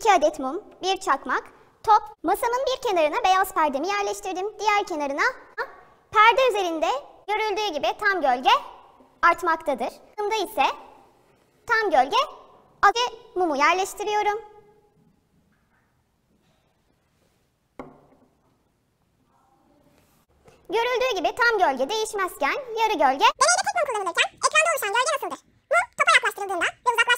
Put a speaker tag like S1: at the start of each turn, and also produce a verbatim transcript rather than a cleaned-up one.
S1: iki adet mum, bir çakmak, top. Masamın bir kenarına beyaz perdemi yerleştirdim. Diğer kenarına perde üzerinde görüldüğü gibi tam gölge artmaktadır. Bunda ise tam gölge azalıyor. Mumu yerleştiriyorum. Görüldüğü gibi tam gölge değişmezken yarı gölge.
S2: Deneyde tek mum kullanılırken ekranda oluşan gölge nasıldır? Mum topa yaklaştırıldığında ve uzaklaştırıldığında